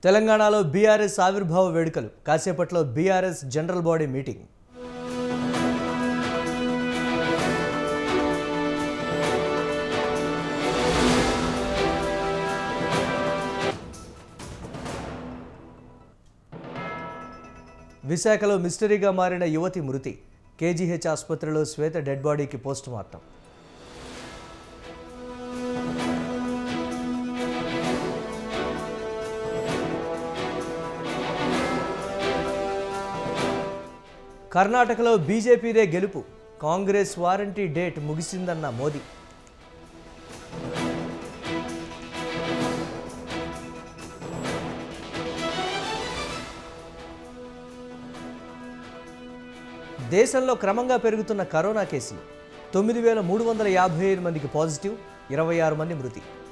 తెలంగాణలో బీఆర్ఎస్ ఆవిర్భావ వేడుకలు కాసేపట్లో బీఆర్ఎస్ జనరల్ బాడీ మీటింగ్. విశాఖలో మిస్టరీగా మారిన యువతి మృతి. కేజీహెచ్ ఆసుపత్రిలో శ్వేత డెడ్ బాడీకి పోస్ట్ మార్టం. కర్ణాటకలో బీజేపీదే గెలుపు. కాంగ్రెస్ వారంటీ డేట్ ముగిసిందన్న మోదీ. దేశంలో క్రమంగా పెరుగుతున్న కరోనా కేసులు. 9,355 మందికి పాజిటివ్, 26 మంది మృతి.